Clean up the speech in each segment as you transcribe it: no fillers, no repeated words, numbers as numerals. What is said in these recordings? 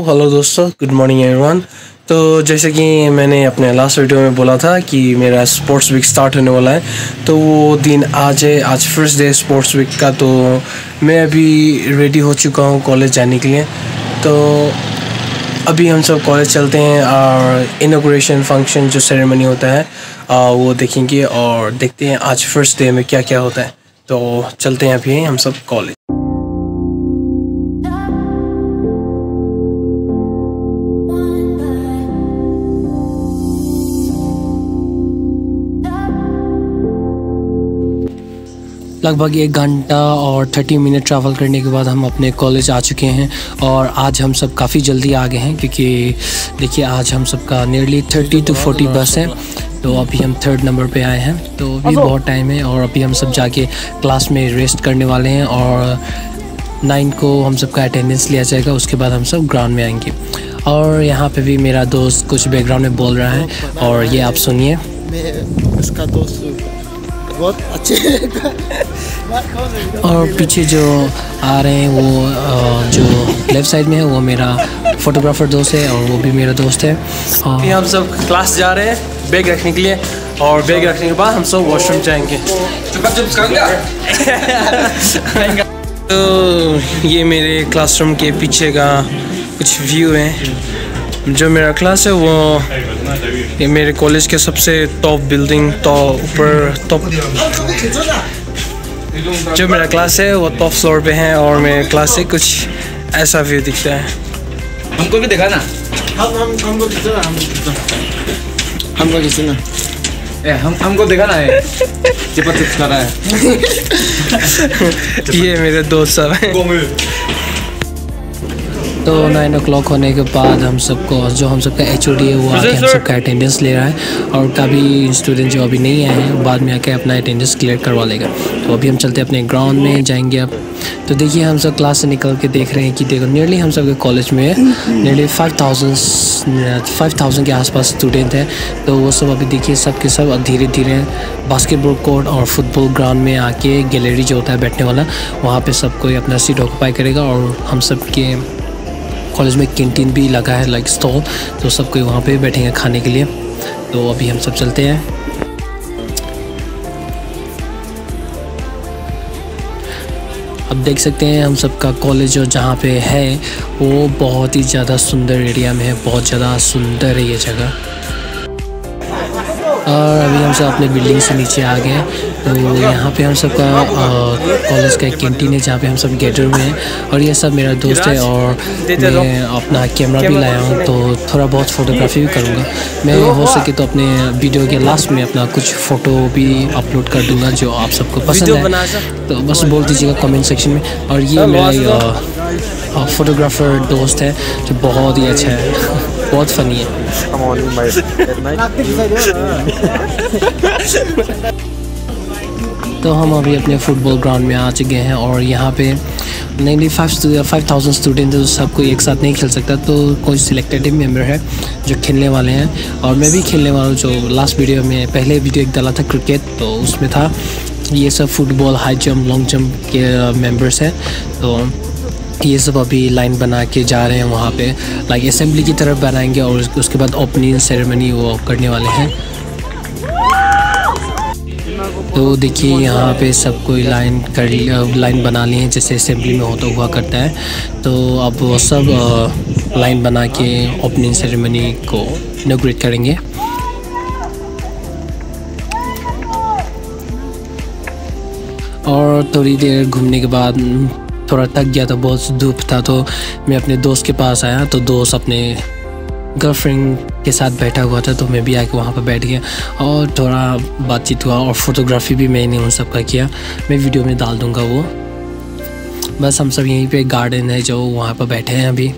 Hello दोस्तों, good morning everyone. तो जैसे कि मैंने अपने लास्ट वीडियो में बोला था कि मेरा स्पोर्ट्स वीक स्टार्ट होने वाला है, तो वो दिन आज है। आज फर्स्ट डे स्पोर्ट्स वीक का। तो मैं अभी रेडी हो चुका हूँ कॉलेज जाने के लिए। तो अभी हम सब कॉलेज चलते हैं और इनॉग्रेशन फंक्शन जो सेरेमनी होता है वो देखेंगे और देखते हैं आज फर्स्ट डे में क्या क्या होता है। तो चलते हैं अभी हम सब कॉलेज। लगभग 1 घंटा और 30 मिनट ट्रैवल करने के बाद हम अपने कॉलेज आ चुके हैं। और आज हम सब काफ़ी जल्दी आ गए हैं क्योंकि देखिए आज हम सब का नियरली 30 to 40 बस है। तो अभी हम 3rd नंबर पे आए हैं, तो अभी बहुत टाइम है और अभी हम सब जाके क्लास में रेस्ट करने वाले हैं और 9 को हम सब का अटेंडेंस लिया जाएगा। उसके बाद हम सब ग्राउंड में आएंगे। और यहाँ पे भी मेरा दोस्त कुछ बैकग्राउंड में बोल रहा है और ये आप सुनिए। इसका दोस्त बहुत अच्छे और पीछे जो आ रहे हैं वो जो लेफ़्ट साइड में है वो मेरा फोटोग्राफर दोस्त है और वो भी मेरा दोस्त है। और हम सब क्लास जा रहे हैं बैग रखने के लिए और बैग रखने के बाद हम सब वॉशरूम जाएंगे। तो ये मेरे क्लासरूम के पीछे का कुछ व्यू है। जो मेरा क्लास है वो ये मेरे कॉलेज के सबसे टॉप बिल्डिंग ऊपर टॉप। जो मेरा क्लास है वो टॉप फ्लोर पे है और मेरे क्लास से कुछ ऐसा व्यू दिखता है। हमको भी देखा ना। हमको किसी ना हमको देखा ना है चिपचिप कर रहा है। ये मेरे दोस्त सब हैं। तो 9 o'clock होने के बाद हम सबको जो हम सबका HOD है वो आके हम सबका अटेंडेंस ले रहा है और कभी स्टूडेंट जो अभी नहीं आए हैं बाद में आके अपना अटेंडेंस क्लियर करवा लेगा। तो अभी हम चलते हैं अपने ग्राउंड में जाएंगे अब। तो देखिए हम सब क्लास से निकल के देख रहे हैं कि देखो नियरली हम सब के कॉलेज में नियरली 5000 के आसपास स्टूडेंट हैं। तो वो सब अभी देखिए सब के सब धीरे धीरे बास्केटबॉल कोर्ट और फुटबॉल ग्राउंड में आके गैलरी जो होता है बैठने वाला वहाँ पे सब कोई अपना सीट ऑक्यूपाई करेगा। और हम सब के कॉलेज में कैंटीन भी लगा है लाइक स्टॉल, तो सब कोई वहाँ पे बैठेंगे खाने के लिए। तो अभी हम सब चलते हैं। अब देख सकते हैं हम सब का कॉलेज जो जहाँ पे है वो बहुत ही ज़्यादा सुंदर एरिया में है, बहुत ज़्यादा सुंदर है ये जगह। और अभी हम सब अपने बिल्डिंग से नीचे आ गए। तो यहाँ पे हम सब का कॉलेज का एक कैंटीन है जहाँ पे हम सब गैदर में हैं। और ये सब मेरा दोस्त है और मैं अपना कैमरा भी लाया हूँ तो थोड़ा बहुत फ़ोटोग्राफी भी करूँगा। मैं हो सके तो अपने वीडियो के लास्ट में अपना कुछ फ़ोटो भी अपलोड कर दूँगा जो आप सबको पसंद है। तो बस बोल दीजिएगा कमेंट सेक्शन में। और ये मेरा फोटोग्राफर दोस्त है जो बहुत ही अच्छा है, बहुत फनी है। तो हम अभी अपने फुटबॉल ग्राउंड में आ चुके हैं और यहाँ पे 5000 स्टूडेंट है तो सब कोई एक साथ नहीं खेल सकता। तो कोई सिलेक्टेड मेंबर है जो खेलने वाले हैं और मैं भी खेलने वाला हूँ। जो लास्ट वीडियो में पहले वीडियो एक डाला था क्रिकेट, तो उसमें था ये सब football, high jump, long jump के मेंबर्स हैं। तो ये सब अभी लाइन बना के जा रहे हैं वहाँ पे लाइक असेंबली की तरफ बनाएंगे और उसके बाद ओपनिंग सेरेमनी वो करने वाले हैं। तो देखिए यहाँ पे सब कोई लाइन बना लिए हैं जैसे असेंबली में होता हुआ करता है। तो अब वो सब लाइन बना के ओपनिंग सेरेमनी को इनॉग्रेट करेंगे। और थोड़ी देर घूमने के बाद थोड़ा थक गया था, बहुत धूप था, तो मैं अपने दोस्त के पास आया। तो दोस्त अपने गर्लफ्रेंड के साथ बैठा हुआ था तो मैं भी आके वहाँ पर बैठ गया और थोड़ा बातचीत हुआ और फ़ोटोग्राफी भी मैंने उन सब का किया। मैं वीडियो में डाल दूँगा वो। बस हम सब यहीं पे गार्डन है जो वहाँ पर बैठे हैं अभी।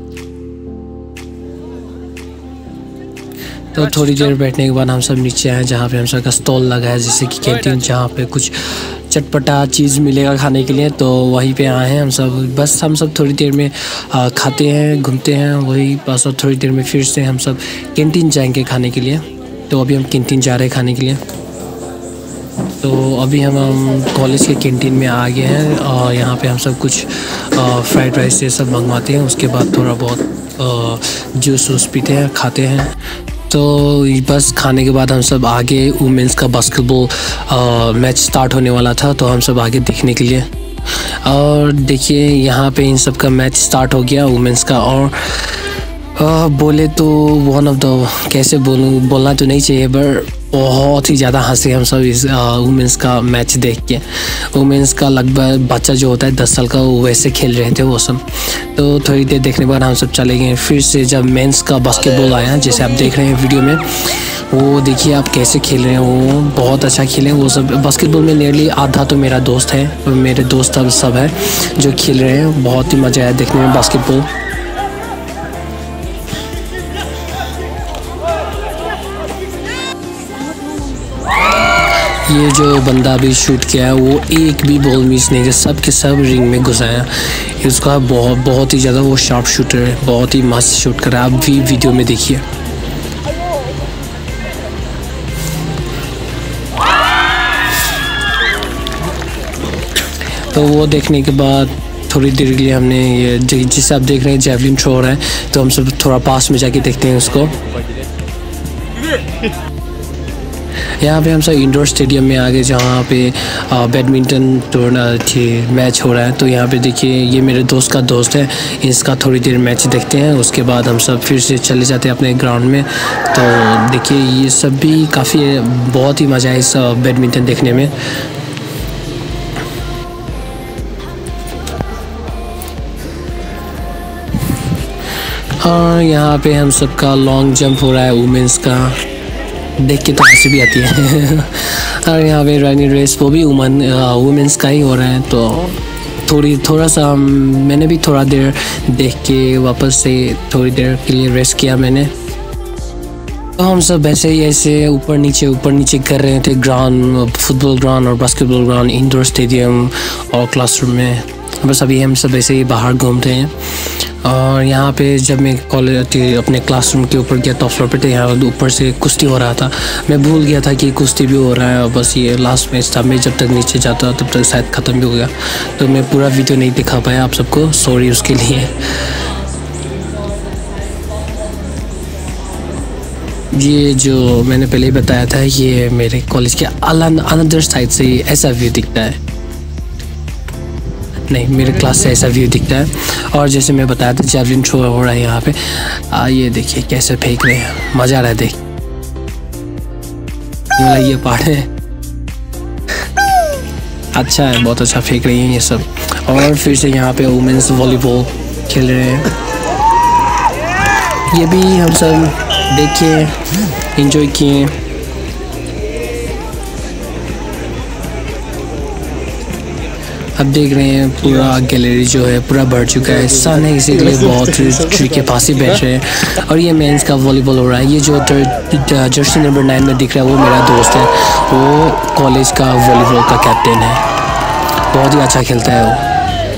तो थोड़ी देर बैठने के बाद हम सब नीचे आए जहाँ पे हम सब का स्टॉल लगा है जैसे कि कैंटीन, जहाँ पे कुछ चटपटा चीज़ मिलेगा खाने के लिए। तो वहीं पे आए हैं हम सब। बस हम सब थोड़ी देर में खाते हैं, घूमते हैं, वही बस थोड़ी देर में फिर से हम सब कैंटीन जाएंगे खाने के लिए। तो अभी हम कैंटीन जा रहे हैं खाने के लिए। तो अभी हम कॉलेज के कैंटीन में आ गए हैं और यहाँ पे हम सब कुछ फ्राइड राइस ये सब मंगवाते हैं। उसके बाद थोड़ा बहुत जूस वूस पीते हैं, खाते हैं। तो बस खाने के बाद हम सब आगे वुमेंस का बास्केटबॉल मैच स्टार्ट होने वाला था, तो हम सब आगे देखने के लिए। और देखिए यहाँ पे इन सब का मैच स्टार्ट हो गया वुमेंस का। और बोले तो वन ऑफ द कैसे बोलना तो नहीं चाहिए, पर बहुत ही ज़्यादा हंसे हम सब इस वुमेंस का मैच देख के। वुमेंस का लगभग बच्चा जो होता है 10 साल का, वो वैसे खेल रहे थे वो सब। तो थोड़ी देर देखने के बाद हम सब चले गए। फिर से जब मेंस का बास्केटबॉल आया, जैसे आप देख रहे हैं वीडियो में, वो देखिए आप कैसे खेल रहे हैं, वो बहुत अच्छा खेले वो सब। बास्केटबॉल में नियरली आधा तो मेरा दोस्त है, मेरे दोस्त सब है जो खेल रहे हैं। बहुत ही मज़ा आया देखने में बास्केटबॉल। ये जो बंदा अभी शूट किया है वो एक भी बॉल मिस नहीं किया, सब के सब रिंग में घुसाया। उसका बहुत ही ज़्यादा वो शार्प शूटर है, बहुत ही मस्त शूट कर रहा है। आप भी वीडियो में देखिए। तो वो देखने के बाद थोड़ी देर के लिए हमने ये जिसे आप देख रहे हैं जेवलिन थ्रो हो रहा है, तो हम सब थोड़ा पास में जाके देखते हैं उसको। यहाँ पे हम सब इंडोर स्टेडियम में आ गए, जहाँ पे बैडमिंटन मैच हो रहा है। तो यहाँ पे देखिए ये मेरे दोस्त का दोस्त है, इसका थोड़ी देर मैच देखते हैं। उसके बाद हम सब फिर से चले जाते हैं अपने ग्राउंड में। तो देखिए ये सब भी काफ़ी बहुत ही मज़ा है इस बैडमिंटन देखने में। और यहाँ पे हम सबका लॉन्ग जंप हो रहा है वुमेंस का, देख के तो हंसी भी आती है। और यहाँ पे रनिंग रेस वो भी वुमेंस का ही हो रहा है। तो थोड़ा सा मैंने भी थोड़ा देर देख के वापस से थोड़ी देर के लिए रेस्ट किया मैंने। तो हम सब ऐसे ही ऐसे ऊपर नीचे कर रहे थे ग्राउंड, फुटबॉल ग्राउंड और बास्केटबॉल ग्राउंड, इंडोर स्टेडियम और क्लासरूम में। बस अभी हम सब ऐसे ही बाहर घूमते हैं। और यहाँ पे जब मैं कॉलेज अपने क्लासरूम के ऊपर गया, टॉप फ्लोर पे, तो यहाँ ऊपर से कुश्ती हो रहा था। मैं भूल गया था कि कुश्ती भी हो रहा है, और बस ये लास्ट मैच था। मैं जब तक नीचे जाता तब तक शायद ख़त्म भी हो गया, तो मैं पूरा वीडियो नहीं दिखा पाया आप सबको, सॉरी उसके लिए। ये जो मैंने पहले ही बताया था, ये मेरे कॉलेज के अनदर साइड से ऐसा व्यू दिखता है, नहीं मेरे क्लास से ऐसा व्यू दिखता है। और जैसे मैं बताया था जेवलिन थ्रो हो रहा है यहाँ पे। ये देखिए कैसे फेंक रहे हैं, मज़ा आ रहा है देख। ये पार्ट है अच्छा है, बहुत अच्छा फेंक रही हैं ये सब। और फिर से यहाँ पे वुमेन्स वॉलीबॉल खेल रहे हैं, ये भी हम सब देखिए एंजॉय किए। अब देख रहे हैं पूरा गैलरी जो है पूरा भर चुका है। सन है इसी के लिए बहुत ट्री के पास ही बैठ रहे हैं। और ये मेंस का वॉलीबॉल हो रहा है। ये जो जर्सी नंबर 9 में दिख रहा है वो मेरा दोस्त है, वो कॉलेज का वॉलीबॉल का कैप्टन है, बहुत ही अच्छा खेलता है वो।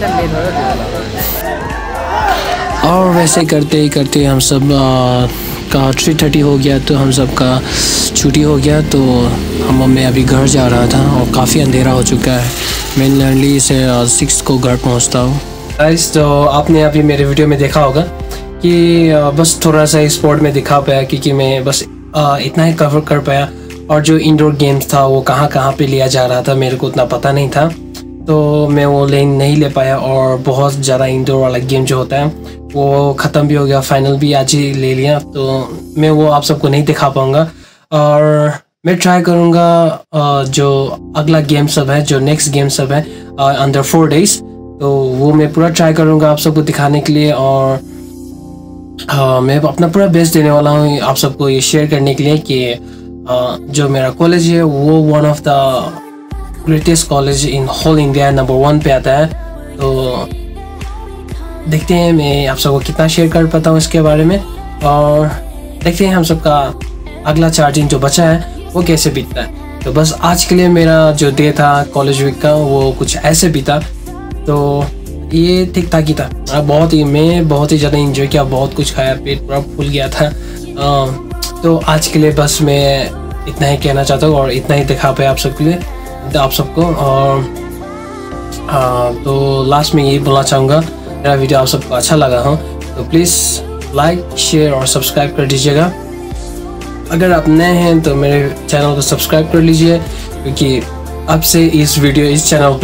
और वैसे करते ही करते हम सब का 3:30 हो गया, तो हम सब का छुट्टी हो गया। तो मैं अभी घर जा रहा था और काफ़ी अंधेरा हो चुका है। मैं नर्ली से 6 को घर पहुंचता हूँ। गाइस, तो आपने अभी मेरे वीडियो में देखा होगा कि बस थोड़ा सा स्पोर्ट में दिखा पाया, क्योंकि मैं बस इतना ही कवर कर पाया। और जो इंडोर गेम्स था वो कहाँ पे लिया जा रहा था मेरे को उतना पता नहीं था, तो मैं वो नहीं ले पाया। और बहुत ज़्यादा इंडोर वाला गेम जो होता है वो ख़त्म भी हो गया, फाइनल भी आज ही ले लिया, तो मैं वो आप सबको नहीं दिखा पाऊँगा। और मैं ट्राई करूँगा जो अगला गेम सब है, जो नेक्स्ट गेम सब है अंडर 4 days, तो वो मैं पूरा ट्राई करूँगा आप सबको दिखाने के लिए। और मैं अपना पूरा बेस्ट देने वाला हूँ आप सबको ये शेयर करने के लिए कि जो मेरा कॉलेज है वो one of the greatest college in whole India, number 1 पे आता है। तो देखते हैं मैं आप सबको कितना शेयर कर पाता हूँ इसके बारे में, और देखते हैं हम सबका अगला 4 दिन जो बचा है वो कैसे बीतता है। तो बस आज के लिए मेरा जो डे था कॉलेज वीक का वो कुछ ऐसे बीता, तो ये ठीक ठाक ही था। मैं बहुत ही ज़्यादा इंजॉय किया, बहुत कुछ खाया, पेट पूरा फूल गया था। तो आज के लिए बस मैं इतना ही कहना चाहता हूँ और इतना ही दिखा पाया आप सबके लिए। आप सबको। और तो लास्ट में यही बोलना चाहूँगा, मेरा वीडियो आप सबको अच्छा लगा हो तो प्लीज़ लाइक, शेयर और सब्सक्राइब कर दीजिएगा। अगर आप नए हैं तो मेरे चैनल को सब्सक्राइब कर लीजिए, क्योंकि आपसे इस चैनल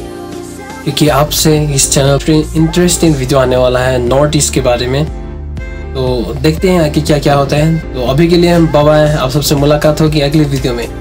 पे इंटरेस्टिंग वीडियो आने वाला है नॉर्थ ईस्ट के बारे में। तो देखते हैं आगे क्या क्या होता है। तो अभी के लिए हम बाय बाय, आप सबसे मुलाकात होगी अगली वीडियो में।